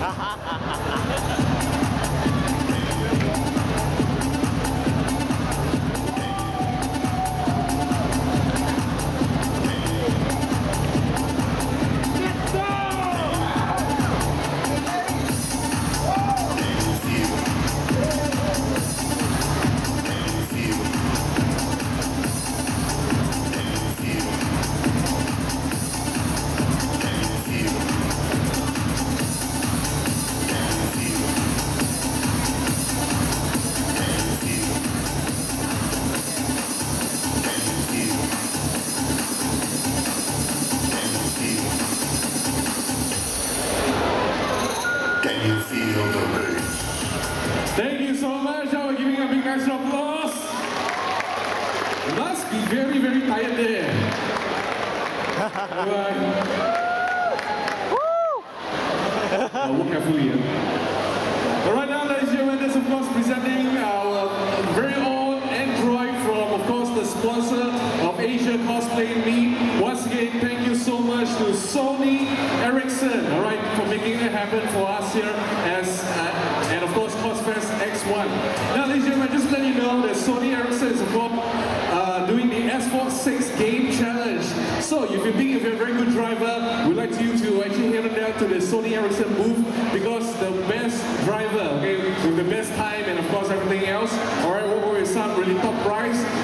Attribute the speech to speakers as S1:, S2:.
S1: Thank you so much. How are we giving a big extra applause? Must be very, very tired there. Alright. Work carefully here. Alright, now, ladies and gentlemen, this is of course presenting our very own Android from, of course, the sponsor of Asia Cosplay Meet. Once again, thank you so much to Sony Ericsson, alright, for making it happen for us here as and of course Cosfest X.1. Now, ladies and gentlemen, just let you know that Sony Ericsson is of course doing the S46 Game Challenge. So if you think you're a very good driver, we'd like you to actually head on down to the Sony Ericsson booth, because the best driver, okay, with the best time and of course everything else, alright, with some really top prize,